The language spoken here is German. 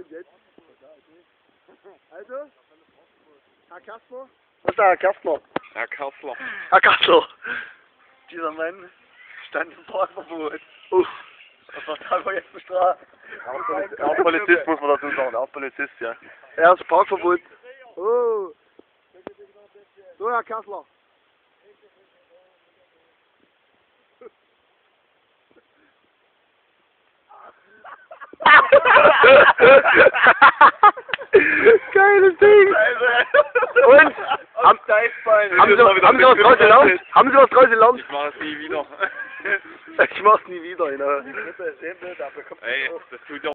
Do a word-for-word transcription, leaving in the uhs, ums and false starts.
und jetzt? Also, Herr Kasper? Was ist der Herr Kastner? Herr Kassler. Herr Kastler! Dieser Mann stand im Parkverbot. Uff. Was hat er jetzt bestraft? Auch Polizist muss man dazu sagen, auch Polizist, ja. Er ist Parkverbot. Oh. So, Herr Kassler. Geiles Ding! Und? Haben, haben, Sie, haben, Sie was draus gelernt? Haben Sie was draus gelernt? Ich mach es nie wieder. Ich mach's nie wieder, genau. Ey, das tut ja